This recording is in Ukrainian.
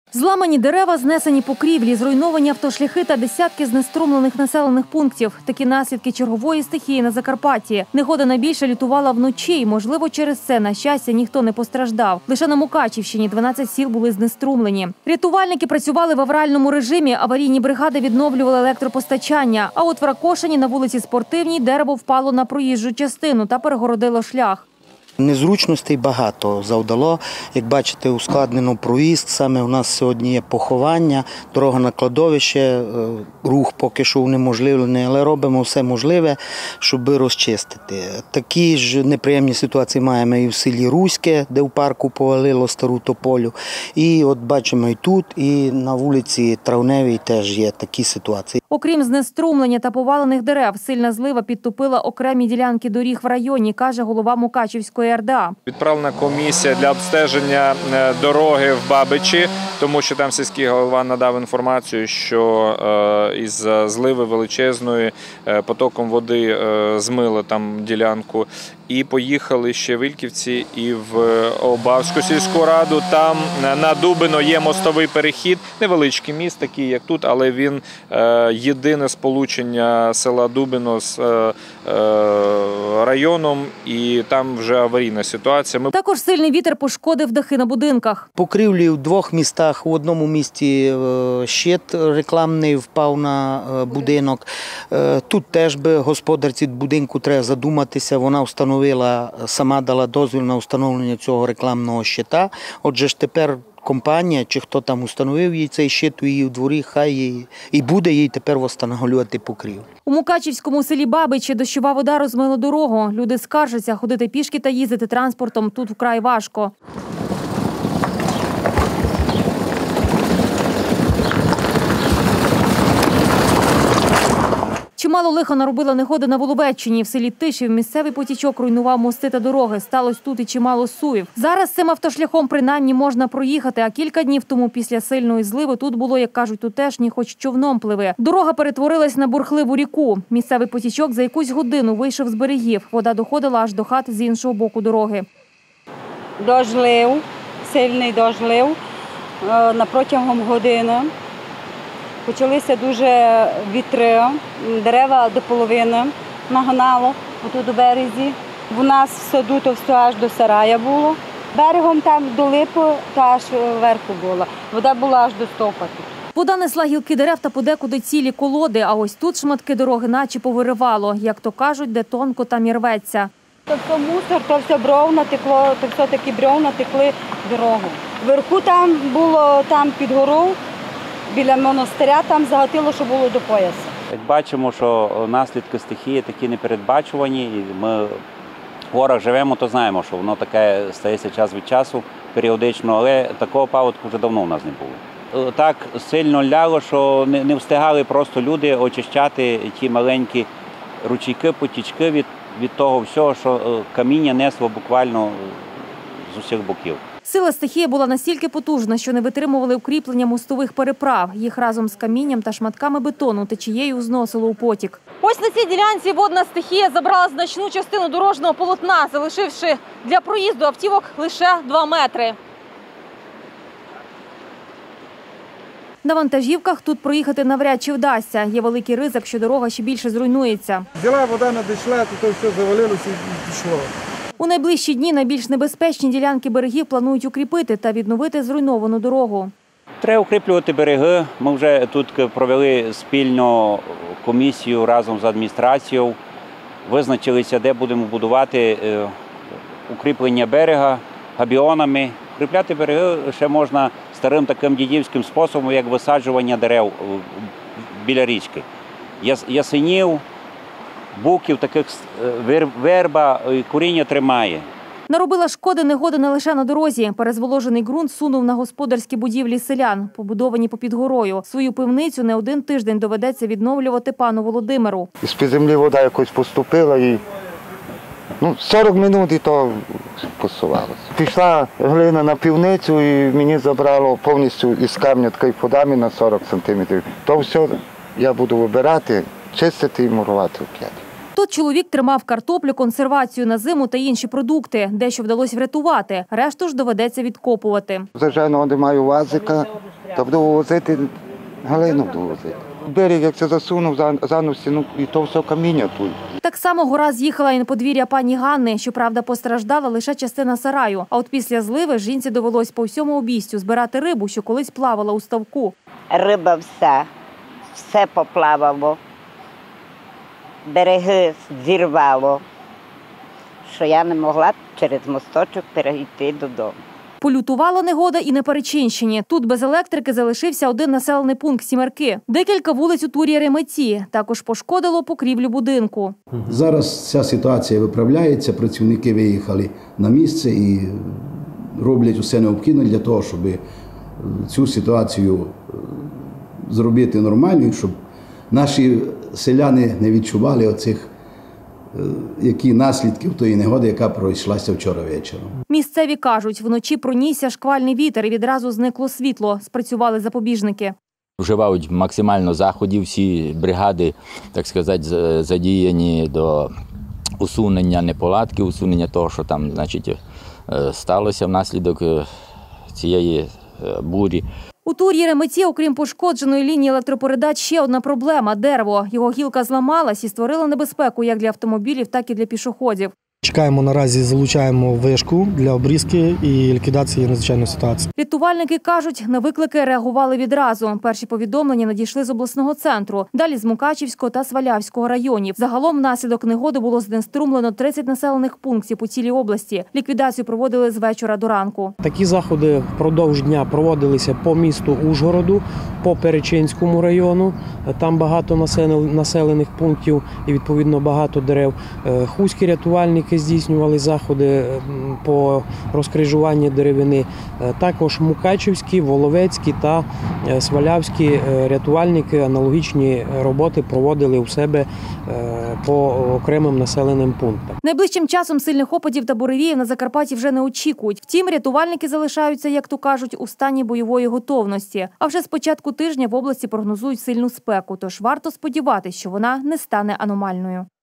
Зламані дерева, знесені покрівлі, зруйновані автошляхи та десятки знеструмлених населених пунктів. Такі наслідки чергової стихії на Закарпатті. Негода найбільше лютувала вночі і, можливо, через це, на щастя, ніхто не постраждав. Лише на Мукачівщині 12 сіл були знеструмлені. Рятувальники працювали в аварійному режимі, аварійні бригади відновлювали електропостачання. А от в Ракошині на вулиці Спортивній дерево впало на проїжджу частину та перегородило шлях. Незручностей багато завдало. Як бачите, ускладнено проїзд. Саме у нас сьогодні є поховання, дорога на кладовище, рух поки що унеможливлений, але робимо все можливе, щоб розчистити. Такі ж неприємні ситуації маємо і в селі Руське, де в парку повалило стару тополю. І от бачимо і тут, і на вулиці Травневій теж є такі ситуації. Окрім знеструмлення та повалених дерев, сильна злива підтопила окремі ділянки доріг в районі, каже голова Мукачівської РДА. Відправлена комісія для обстеження дороги в Бабичі, тому що там сільський голова надав інформацію, що із зливи величезної потоком води змило там ділянку. І поїхали ще в Ільківці і в Обавську сільську раду. Там на Дубино є мостовий перехід, невеличкий міст, такий як тут, але він єдине сполучення села Дубино з районом, і там вже аварійна ситуація. Також сильний вітер пошкодив дахи на будинках. Покрівлі в двох містах. В одному місті щит рекламний впав на будинок. Тут теж би господарці будинку треба задуматися. Вона сама дала дозвіл на встановлення цього рекламного щита. Отже ж тепер компанія, чи хто там установив їй цей щит у її в дворі, хай їй і буде їй тепер встановлювати покрівлю. У Мукачівському селі Бабичі дощова вода розмила дорогу. Люди скаржаться, ходити пішки та їздити транспортом тут вкрай важко. Чимало лиха наробила негода на Воловеччині. В селі Тишів місцевий потічок руйнував мости та дороги. Сталося тут і чимало зсувів. Зараз цим автошляхом принаймні можна проїхати, а кілька днів тому після сильної зливи тут було, як кажуть тутешні, хоч човном пливи. Дорога перетворилась на бурхливу ріку. Місцевий потічок за якусь годину вийшов з берегів. Вода доходила аж до хат з іншого боку дороги. Дощ лив, сильний дощ лив протягом години. Почалися дуже вітри, дерева до половини нагнало отут у березі. У нас в саду то все аж до сарая було. Берегом там до липи, то аж вверху була. Вода була аж до стопа. Вода несла гілки дерев та подекуди цілі колоди, а ось тут шматки дороги наче повиривало. Як то кажуть, де тонко, там і рветься. Тобто мусор, то все бревна текло, то все такі бревна текли дорогу. Вверху там було, там під гору, біля монастиря там загатило, що було до пояса. Як бачимо, що наслідки стихії такі непередбачувані, і ми в горах живемо, то знаємо, що воно таке стається час від часу, періодично, але такого паводку вже давно в нас не було. Так сильно ляло, що не встигали просто люди очищати ті маленькі ручейки, потічки від того всього, що каміння несло буквально з усіх боків. Сила стихії була настільки потужна, що не витримували укріплення мостових переправ. Їх разом з камінням та шматками бетону течією зносило у потік. Ось на цій ділянці водна стихія забрала значну частину дорожнього полотна, залишивши для проїзду автівок лише 2 метри. На вантажівках тут проїхати навряд чи вдасться. Є великий ризик, що дорога ще більше зруйнується. Взяла вода, надійшла, то все завалилося і пішло. У найближчі дні найбільш небезпечні ділянки берегів планують укріпити та відновити зруйновану дорогу. Треба укріплювати береги. Ми вже тут провели спільну комісію разом з адміністрацією. Визначилися, де будемо будувати укріплення берега габіонами. Укріпляти береги ще можна старим таким дідівським способом, як висаджування дерев біля річки. Ясенів, буків, таких верба, коріння тримає. Наробила шкоди негода не лише на дорозі. Перезволожений ґрунт сунув на господарські будівлі селян, побудовані попід горою. Свою пивницю не один тиждень доведеться відновлювати пану Володимиру. З-під землі вода якось поступила і 40 минут і то посувалося. Пішла глина на пивницю і мені забрало повністю із камня такий фундамент на 40 сантиметрів. То все я буду вибирати, чистити і мурувати опять. Тут чоловік тримав картоплю, консервацію на зиму та інші продукти. Дещо вдалося врятувати, решту ж доведеться відкопувати. Звичайно, де маю вазика, то буду возити, Галину буду возити. Берег, як це засунув за носі, ну і то все каміння тут. Так само гора з'їхала і на подвір'я пані Ганни. Щоправда, постраждала лише частина сараю. А от після зливи жінці довелось по всьому обійстю збирати рибу, що колись плавала у ставку. Риба все поплавало, береги зірвало, що я не могла через мосточок перейти додому. Полютувала негода і на Перечинщині. Тут без електрики залишився один населений пункт – Сімерки. Декілька вулиць у Тур'ї Реметі. Також пошкодило покрівлю будинку. Зараз ця ситуація виправляється, працівники виїхали на місце і роблять усе необхідне для того, щоб цю ситуацію зробити нормальною, щоб наші селяни не відчували оцих які наслідки тої негоди, яка пройшлася вчора вечором. Місцеві кажуть, вночі пронісся шквальний вітер і відразу зникло світло. Спрацювали запобіжники. Вживають максимально заходів, всі бригади, так сказати, задіяні до усунення неполадки, усунення того, що там, значить, сталося внаслідок цієї бурі. У Тур'ї Реметі, окрім пошкодженої лінії електропередач, ще одна проблема – дерево. Його гілка зламалась і створила небезпеку як для автомобілів, так і для пішоходів. Чекаємо наразі, залучаємо вишку для обрізки і ліквідації надзвичайної ситуації. Рятувальники кажуть, на виклики реагували відразу. Перші повідомлення надійшли з обласного центру, далі з Мукачівського та Свалявського районів. Загалом внаслідок негоди було знеструмлено 30 населених пунктів по цілій області. Ліквідацію проводили з вечора до ранку. Такі заходи впродовж дня проводилися по місту Ужгороду, по Перечинському району. Там багато населених пунктів і, відповідно, багато дерев. Хуські рятувальники здійснювали заходи по розкрижуванню деревини. Також Мукачівські, Воловецькі та Свалявські рятувальники аналогічні роботи проводили у себе по окремим населеним пунктам. Найближчим часом сильних опадів та буревіїв на Закарпатті вже не очікують. Втім, рятувальники залишаються, як то кажуть, у стані бойової готовності. А вже з початку тижня в області прогнозують сильну спеку, тож варто сподіватися, що вона не стане аномальною.